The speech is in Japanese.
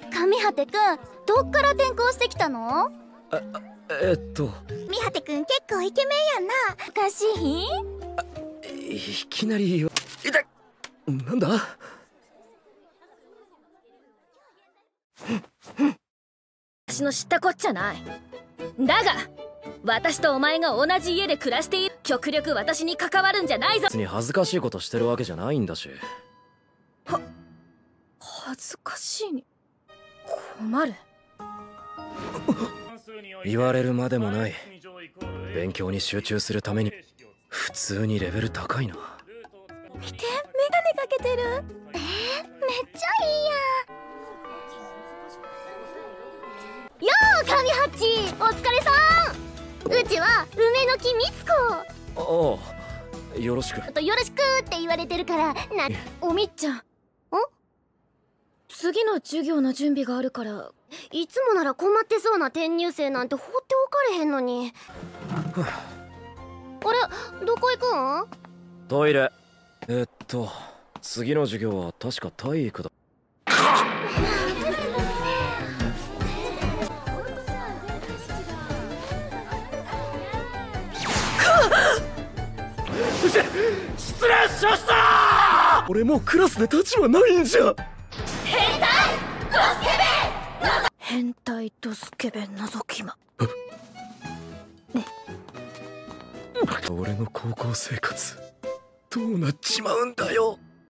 上果くん、どっから転校してきたの？ みはてくん結構イケメンやんな。 おかしい？ いきなり痛っ。なんだ？ 私の知ったこっちゃない。だが私とお前が同じ家で暮らしている。極力私に関わるんじゃないぞ。 別に恥ずかしいことしてるわけじゃないんだし。 恥ずかしいに困る。 言われるまでもない。勉強に集中するために普通にレベル高いな。 見て、メガネかけてる。めっちゃいいやん。よー、上ハッチ、お疲れさん。うちは梅の木みつこ。 ああ、よろしく。 よろしくって言われてるからな。 おみっちゃん、次の授業の準備があるから。 いつもなら困ってそうな転入生なんて放っておかれへんのに。あれ、どこ行くん？ トイレ。次の授業は確か体育だ。失礼しました。俺もうクラスで立場ないんじゃ。 変態ドスケベ覗き魔。 俺の高校生活どうなっちまうんだよ。